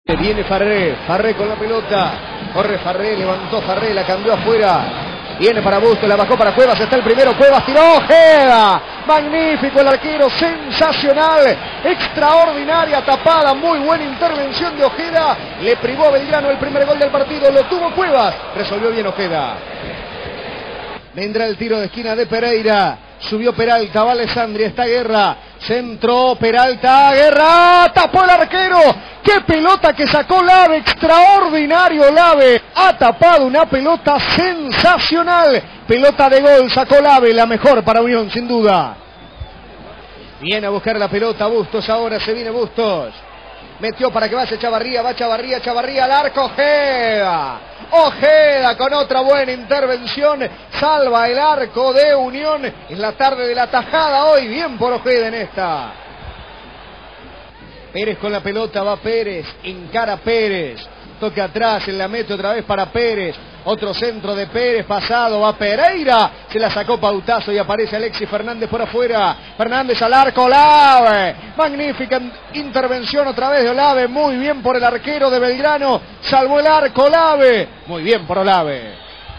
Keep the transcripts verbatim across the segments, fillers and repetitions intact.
Viene Farré, Farré con la pelota, corre Farré, levantó Farré, la cambió afuera, viene para Bustos, la bajó para Cuevas, está el primero, Cuevas tiró, Ojeda, magnífico el arquero, sensacional, extraordinaria tapada, muy buena intervención de Ojeda, le privó a Belgrano el primer gol del partido, lo tuvo Cuevas, resolvió bien Ojeda. Vendrá el tiro de esquina de Pereira, subió Peralta, va Alessandri, está Guerra, centró Peralta, Guerra, tapó el arquero, qué pelota que sacó Lave, extraordinario Lave, ha tapado una pelota sensacional, pelota de gol, sacó Lave, la mejor para Unión sin duda. Viene a buscar la pelota Bustos, ahora se viene Bustos, metió para que vaya Chavarría, va Chavarría, Chavarría al arco, Ojeda, Ojeda con otra buena intervención, salva el arco de Unión, en la tarde de la tajada hoy, bien por Ojeda en esta. Pérez con la pelota, va Pérez, encara Pérez, toque atrás, en la mete otra vez para Pérez, otro centro de Pérez, pasado, va Pereira, se la sacó Pautazo y aparece Alexis Fernández por afuera, Fernández al arco, Olave, magnífica intervención otra vez de Olave, muy bien por el arquero de Belgrano, salvó el arco Olave, muy bien por Olave.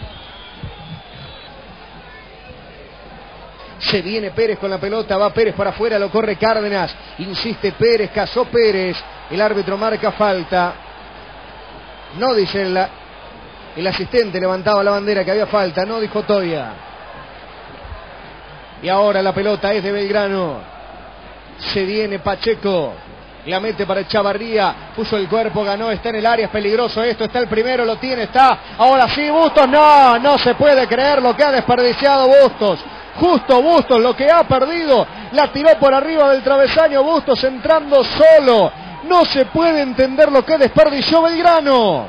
Se viene Pérez con la pelota, va Pérez para afuera, lo corre Cárdenas, insiste Pérez, cazó Pérez, el árbitro marca falta, no dice el, el asistente, levantaba la bandera que había falta, no dijo Toya. Y ahora la pelota es de Belgrano, se viene Pacheco, la mete para Chavarría, puso el cuerpo, ganó, está en el área, es peligroso esto, está el primero, lo tiene, está, ahora sí Bustos, no, no se puede creer lo que ha desperdiciado Bustos. Justo Bustos lo que ha perdido, la tiró por arriba del travesaño Bustos entrando solo, no se puede entender lo que desperdició Belgrano.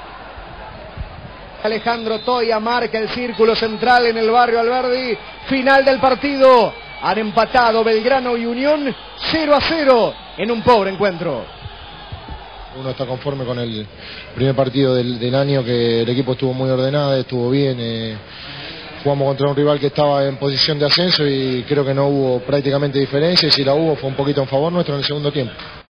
Alejandro Toya marca el círculo central en el barrio Alberdi, final del partido, han empatado Belgrano y Unión cero a cero en un pobre encuentro. Uno está conforme con el primer partido del, del año, que el equipo estuvo muy ordenado, estuvo bien. Eh... Jugamos contra un rival que estaba en posición de ascenso y creo que no hubo prácticamente diferencia, y si la hubo fue un poquito en favor nuestro en el segundo tiempo.